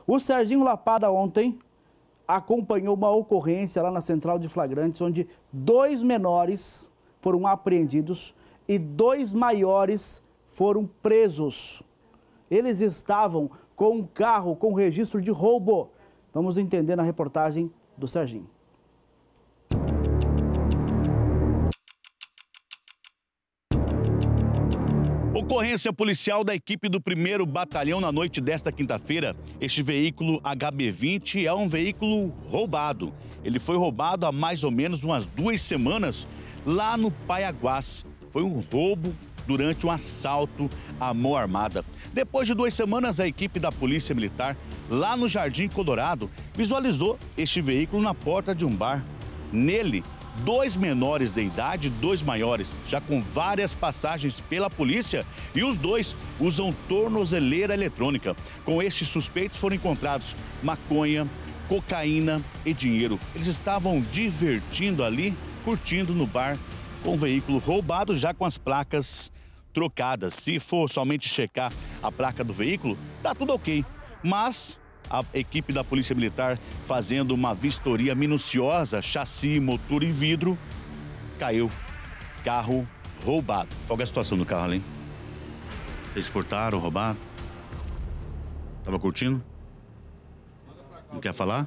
O Serginho Lapada ontem acompanhou uma ocorrência lá na Central de Flagrantes, onde 2 menores foram apreendidos e 2 maiores foram presos. Eles estavam com um carro com registro de roubo. Vamos entender na reportagem do Serginho. Ocorrência policial da equipe do 1º Batalhão na noite desta quinta-feira. Este veículo HB20 é um veículo roubado. Ele foi roubado há mais ou menos umas 2 semanas lá no Paiaguás. Foi um roubo durante um assalto à mão armada. Depois de 2 semanas, a equipe da Polícia Militar, lá no Jardim Colorado, visualizou este veículo na porta de um bar. Nele, 2 menores de idade, 2 maiores, já com várias passagens pela polícia, e os 2 usam tornozeleira eletrônica. Com estes suspeitos foram encontrados maconha, cocaína e dinheiro. Eles estavam divertindo ali, curtindo no bar, com o veículo roubado, já com as placas trocadas. Se for somente checar a placa do veículo, tá tudo ok. Mas a equipe da Polícia Militar, fazendo uma vistoria minuciosa, chassi, motor e vidro, caiu carro roubado. Qual é a situação do carro ali? Vocês furtaram, roubaram? Tava curtindo? Não quer falar?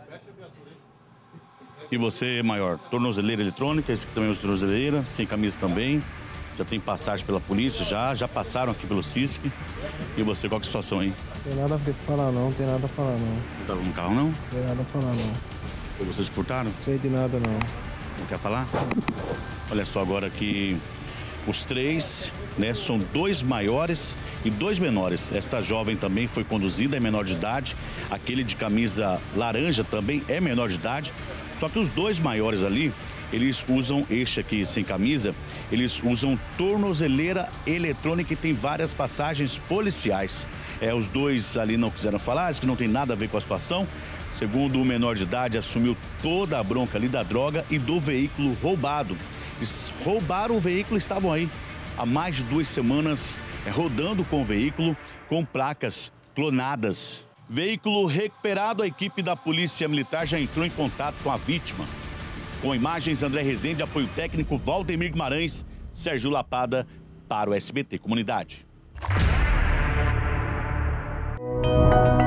E você, maior? Tornozeleira eletrônica, esse aqui também é uma tornozeleira, sem camisa também. Já tem passagem pela polícia, já passaram aqui pelo CISC. E você, qual que é a situação aí? Tem nada a falar não, tem nada a falar não. Não tava no carro não? Tem nada a falar não. Ou vocês furtaram? Sei de nada não. Não quer falar? Olha só agora que os 3, né, são 2 maiores e 2 menores. Esta jovem também foi conduzida, é menor de idade. Aquele de camisa laranja também é menor de idade. Só que os 2 maiores ali, eles usam, este aqui sem camisa, eles usam tornozeleira eletrônica e tem várias passagens policiais. Os 2 ali não quiseram falar, isso que não tem nada a ver com a situação. Segundo o menor de idade, assumiu toda a bronca ali da droga e do veículo roubado. Eles roubaram o veículo e estavam aí há mais de 2 semanas rodando com o veículo com placas clonadas. Veículo recuperado, a equipe da Polícia Militar já entrou em contato com a vítima. Com imagens, André Rezende, apoio técnico, Valdemir Guimarães, Sérgio Lapada, para o SBT Comunidade.